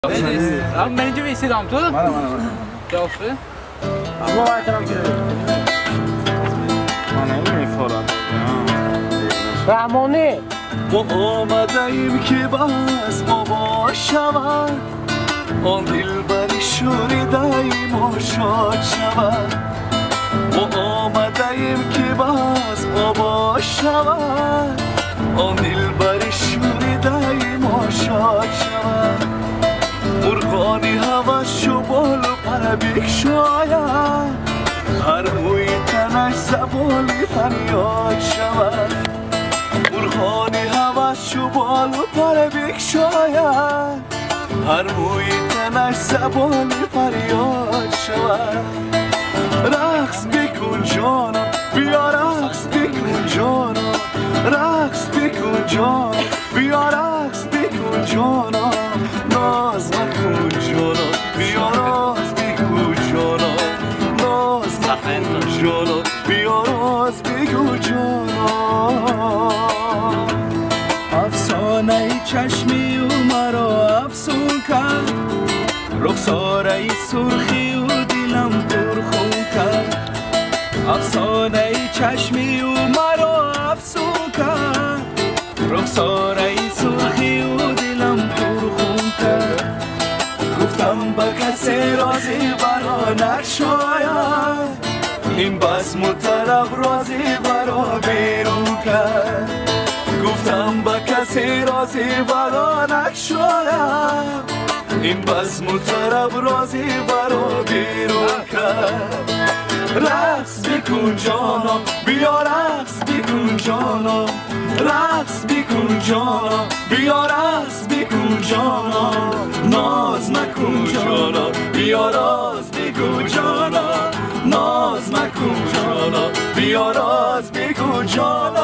Birinci ve istihdamdı. Mana. Yaxşı. Ama aytram ki. Mana میفورم. رحمانی ما آمدیم که بس ما باشود آن دلبری شوریدیم و شاد شود ما آمدیم که بس ما باشود آن دلبری شوریدیم و شاد شود مرغانی هوس شو بال و پر بگشاید هر موی تنش زبانی فریاد شود مرغانی هوس شو بال و پر بگشاید هر موی تنش زبانی فریاد شود رقص بکن جانم بیا رقص بکن جانم رقص بکن جانم بیا رقص بکن جانم ناز مکن جانم بیا راز بگو جانم ناز مکن جانم بیا راز بگو جانم افسانه چشمی و مرا افسون کرد رخساره سرخی و دلم پرخون کرد افسانه چشمی و مرا افسون کرد رخساره سرخی و دلم پرخون کرد گفتم با کسی رازی برا نشاید این بزم و طرب رازی برا بیرون کرد گفتم با کسی رازی برا نشاید این بزم و طرب رازی برا بیرون کرد رقص بکن جانم بیا رقص بکن جانم رقص بکن جانم بیا رقص بکن جانم ناز نکن جانم بیا راز بگو جانم ناز نکن جانم بیا راز بگو جانم